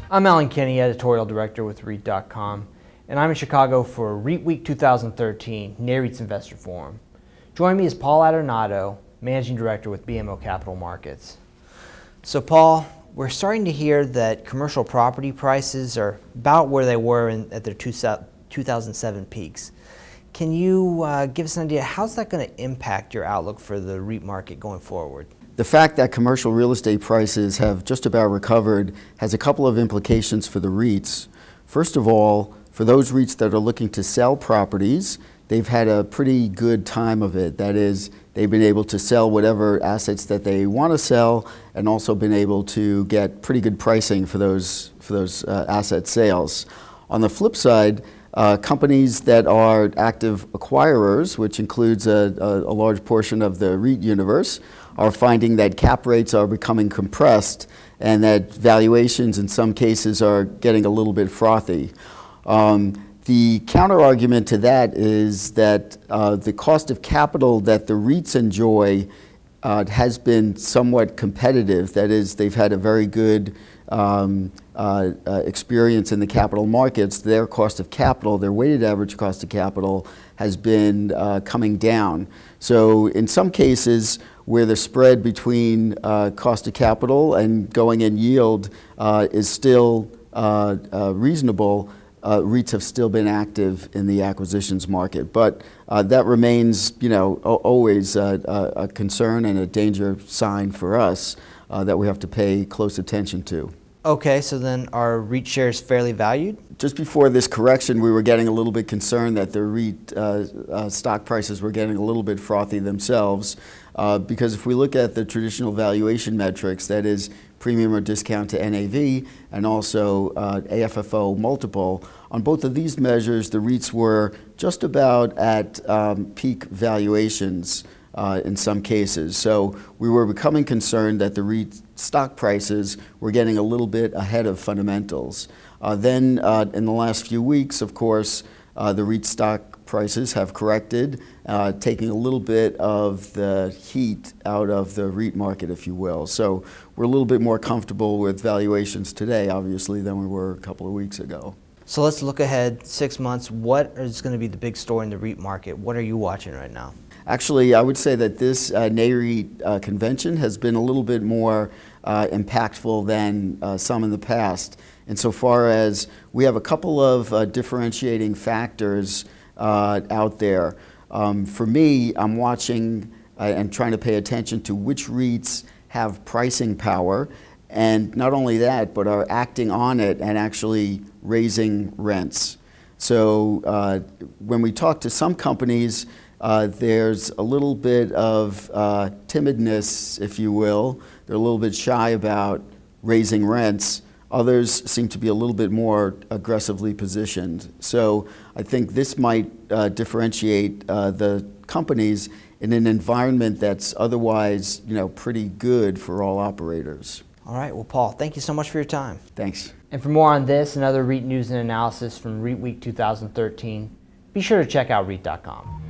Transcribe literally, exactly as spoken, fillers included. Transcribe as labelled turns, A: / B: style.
A: I'm Alan Kinney, Editorial Director with REIT dot com, and I'm in Chicago for REIT Week two thousand thirteen, NAREIT's Investor Forum. Joining me is Paul Adornato, Managing Director with B M O Capital Markets. So Paul, we're starting to hear that commercial property prices are about where they were in, at their two thousand seven peaks. Can you uh, give us an idea, how's that going to impact your outlook for the REIT market going forward?
B: The fact that commercial real estate prices have just about recovered has a couple of implications for the REITs. First of all, for those REITs that are looking to sell properties, they've had a pretty good time of it. That is, they've been able to sell whatever assets that they want to sell and also been able to get pretty good pricing for those, for those uh, asset sales. On the flip side, Uh, companies that are active acquirers, which includes a, a, a large portion of the REIT universe, are finding that cap rates are becoming compressed and that valuations in some cases are getting a little bit frothy. Um, the counter argument to that is that uh, the cost of capital that the REITs enjoy uh, has been somewhat competitive. That is, they've had a very good Um, uh, uh, experience in the capital markets. Their cost of capital, their weighted average cost of capital, has been uh, coming down. So in some cases where the spread between uh, cost of capital and going in yield uh, is still uh, uh, reasonable, uh, REITs have still been active in the acquisitions market. But uh, that remains, you know, always a, a, a concern and a danger sign for us Uh, that we have to pay close attention to.
A: Okay, so then are REIT shares fairly valued?
B: Just before this correction, we were getting a little bit concerned that the REIT uh, uh, stock prices were getting a little bit frothy themselves, uh, because if we look at the traditional valuation metrics, that is premium or discount to N A V and also uh, A F F O multiple, on both of these measures, the REITs were just about at um, peak valuations. Uh, in some cases. So we were becoming concerned that the REIT stock prices were getting a little bit ahead of fundamentals. Uh, then uh, in the last few weeks, of course, uh, the REIT stock prices have corrected, uh, taking a little bit of the heat out of the REIT market, if you will. So we're a little bit more comfortable with valuations today, obviously, than we were a couple of weeks ago.
A: So let's look ahead six months. What is going to be the big story in the REIT market? What are you watching right now?
B: Actually, I would say that this uh, NAREIT uh, convention has been a little bit more uh, impactful than uh, some in the past, insofar as we have a couple of uh, differentiating factors uh, out there. Um, for me, I'm watching uh, and trying to pay attention to which REITs have pricing power, and not only that, but are acting on it and actually raising rents. So uh, when we talk to some companies, Uh, there's a little bit of uh, timidness, if you will. They're a little bit shy about raising rents. Others seem to be a little bit more aggressively positioned. So I think this might uh, differentiate uh, the companies in an environment that's otherwise, you know, pretty good for all operators.
A: All right, well, Paul, thank you so much for your time.
B: Thanks.
A: And for more on this and other REIT news and analysis from REIT Week two thousand thirteen, be sure to check out REIT dot com.